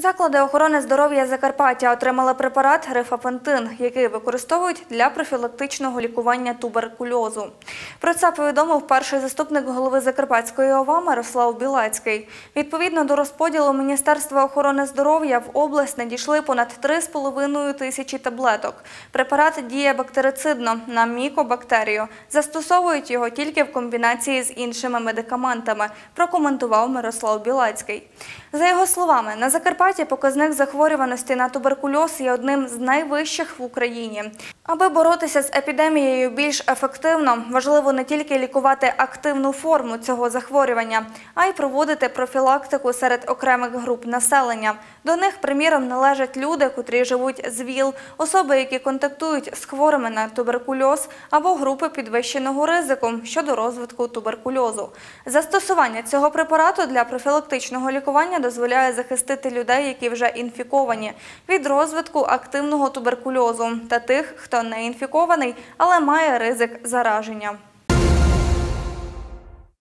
Заклади охорони здоров'я Закарпаття отримали препарат рифапентин, який використовують для профілактичного лікування туберкульозу. Про це повідомив перший заступник голови Закарпатської ОВА Мирослав Білецький. Відповідно до розподілу Міністерства охорони здоров'я в область надійшли понад 3,5 тисячі таблеток. Препарат діє бактерицидно на мікобактерію. Застосовують його тільки в комбінації з іншими медикаментами, прокоментував Мирослав Білецький. За його словами, на Закарпатті показник захворюваності на туберкульоз є одним з найвищих в Україні. Аби боротися з епідемією більш ефективно, важливо не тільки лікувати активну форму цього захворювання, а й проводити профілактику серед окремих груп населення. До них, приміром, належать люди, котрі живуть з ВІЛ, особи, які контактують з хворими на туберкульоз або групи підвищеного ризику щодо розвитку туберкульозу. Застосування цього препарату для профілактичного лікування дозволяє захистити людей, які вже інфіковані, від розвитку активного туберкульозу та тих, хто не інфікований, але має ризик зараження.